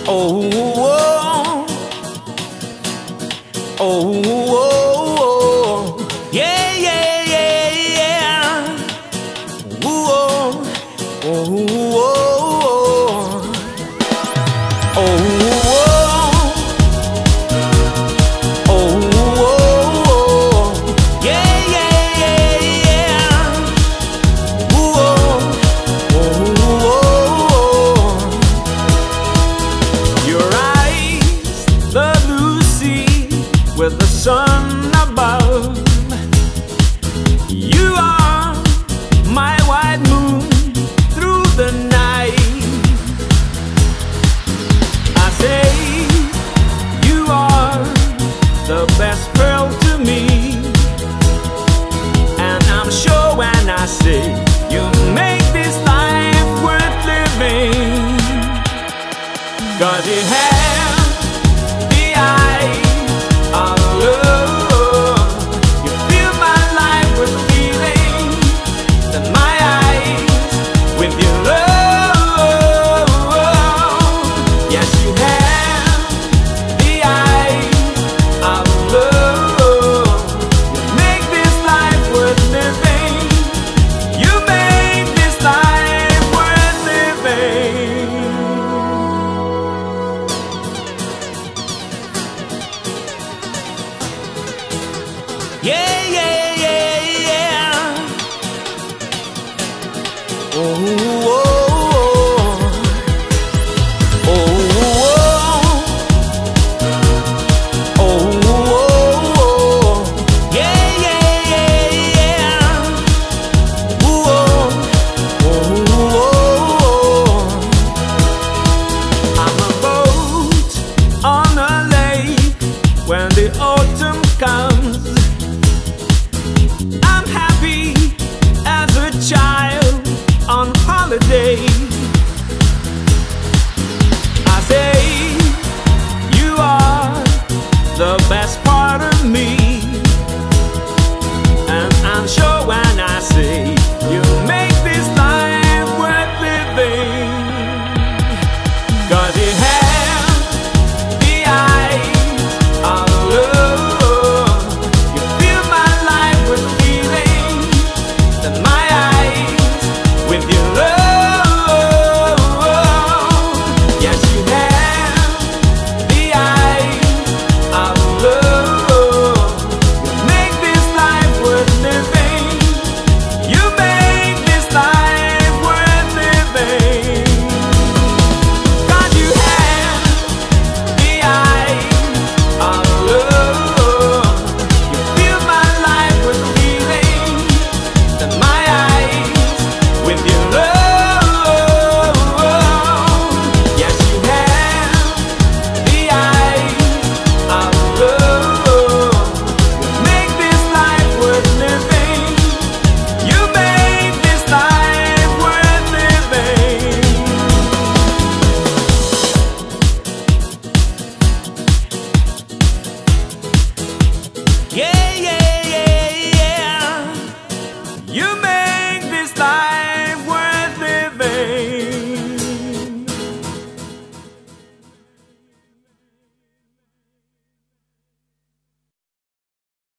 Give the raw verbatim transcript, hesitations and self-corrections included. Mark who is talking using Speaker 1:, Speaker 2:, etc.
Speaker 1: Oh, oh, oh, oh, oh, yeah, yeah, yeah, yeah. Ooh, oh, oh, oh, oh, oh. With the sun above, you are my white moon through the night. I say you are the best girl to me, and I'm sure when I say you make this life worth living, 'cause it has